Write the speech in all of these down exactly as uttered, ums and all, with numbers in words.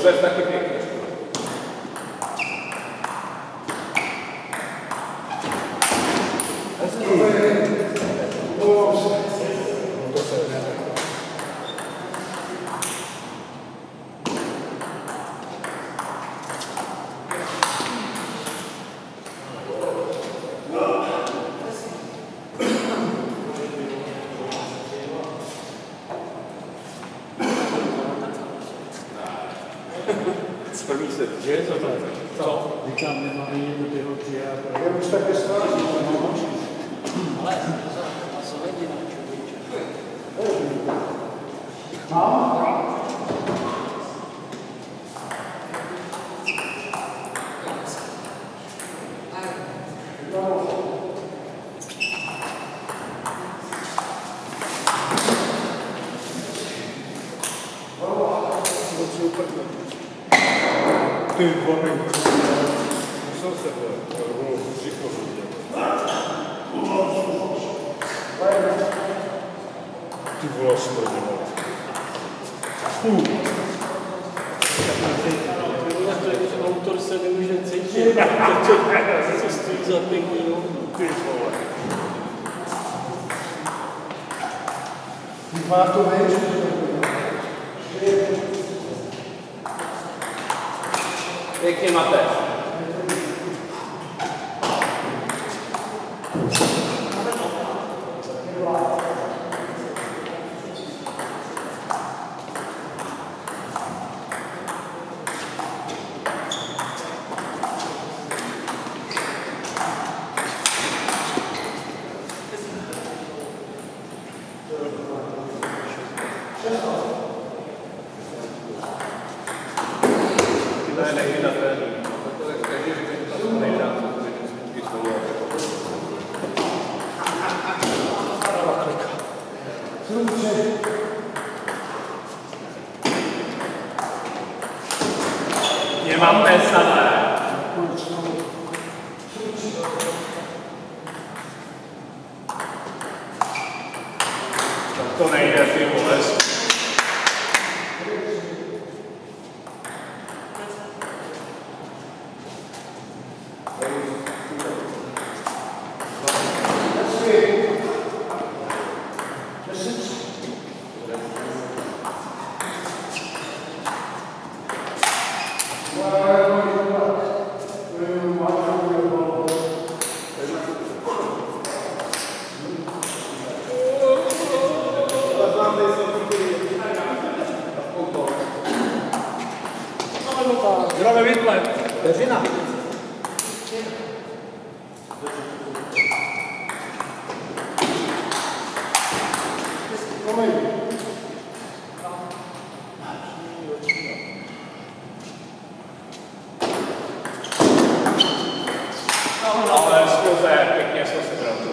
Josef taky pěkně. První se, že? Co to je? Co? Říkám, nemáme jinou ty holky a... Já už také stáží. Ale a co lidi na člověče? Mám? Ty vole, musel se bylo břicho vidět. Ty vole, smrdilo. Fuh. Autor se nemůže cítit, co stojí za pěkný. Ty vole. Má to věc. Pěkně máte. Ne, nejde na trénink. Každý řekne, že to nejde na trénink. Nemám pesané. Tak to nejde, ty vole. Zdravě Vítle. Peřina. Ale skrze pěkně jsme se brali.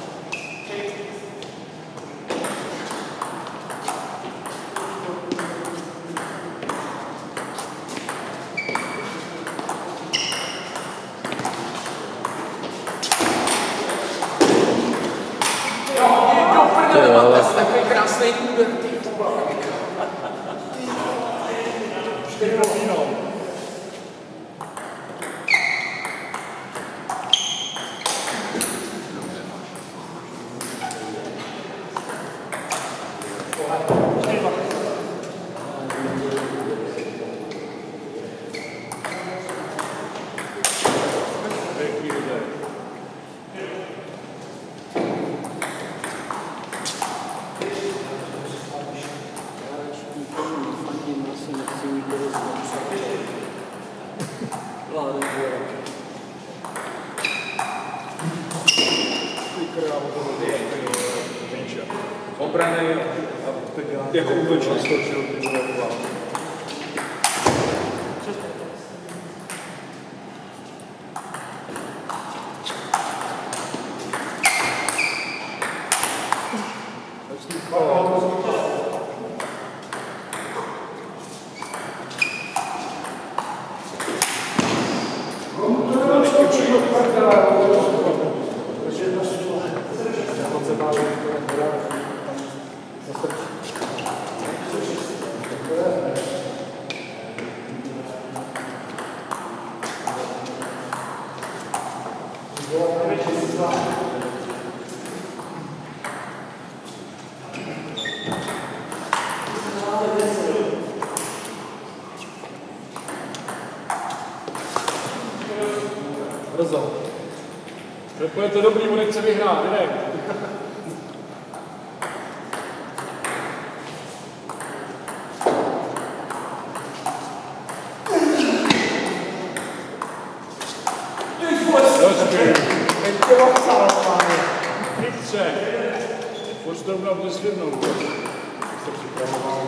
Takový krásný úder, ty vole. Čtyři rovinou. Obraný jako útočný. Bude to dobrý, on nechce vyhrát, ne? Chytře. Pojď to udělat bez jednou. Jste připravoval.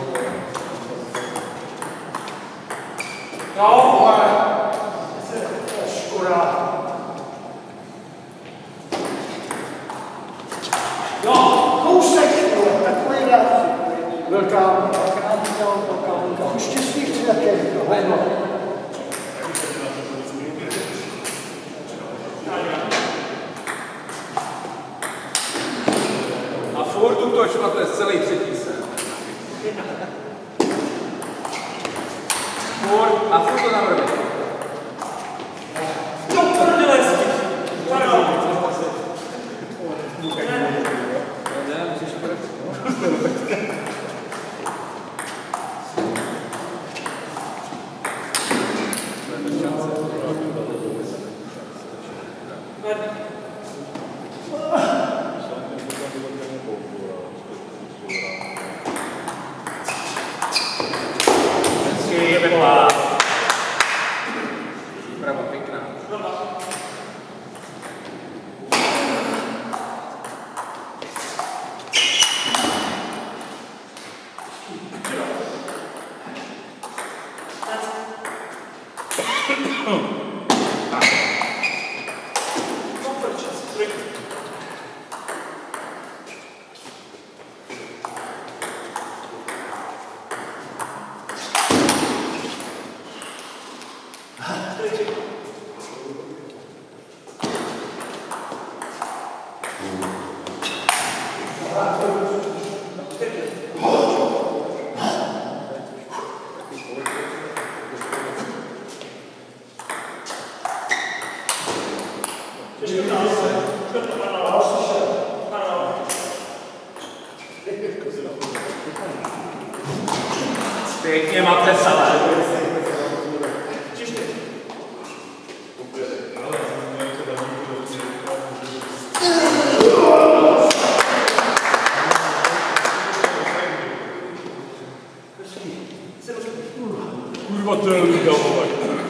No, ale škoda. No, kousek, takový reakci. Velká, velká, velká, velká. Štěstí chci také. A furt útoč, a to je celý třetí set. Furt, a furt to navrve. No, prdele, Ne, musíš prv. Bravo, pěkná. Pěkně máte salé. Kurva, to je liga, vole.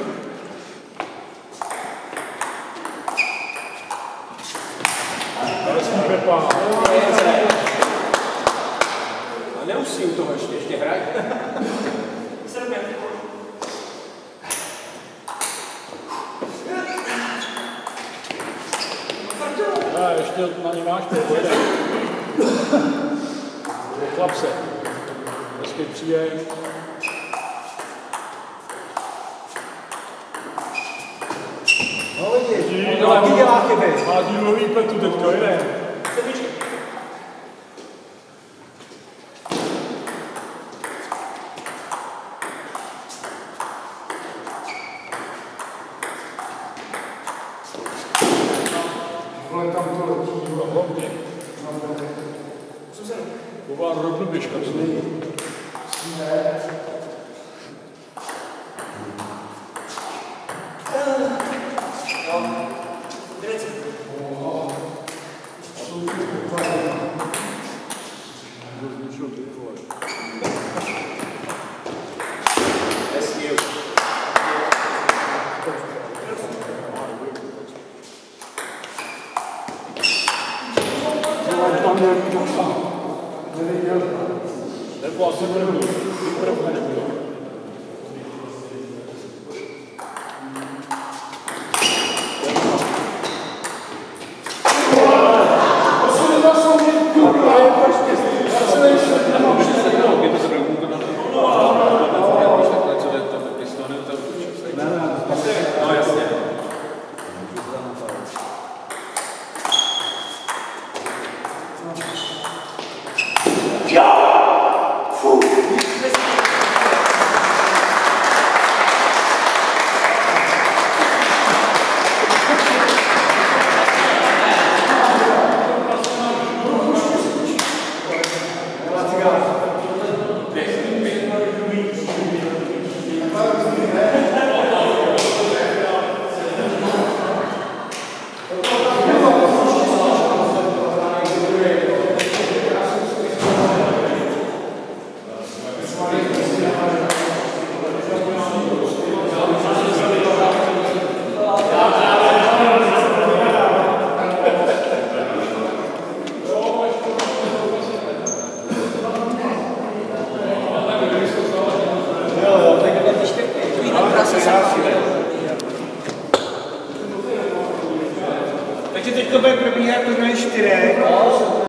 Další Pepa. A neusí u toho ještě, ještě hraj. A ještě na ně máš to, pojde. Chlap se. Hezký příjem. No vidíš, No, taky dělá chyby. má dílový petu teďko, jde. Vole, tam to letí. Hlavně. Kovár rovno běžka, co není. Nebo asi první. První nebylo. No jasně. No, to bude probíhat turnaj čtyřek.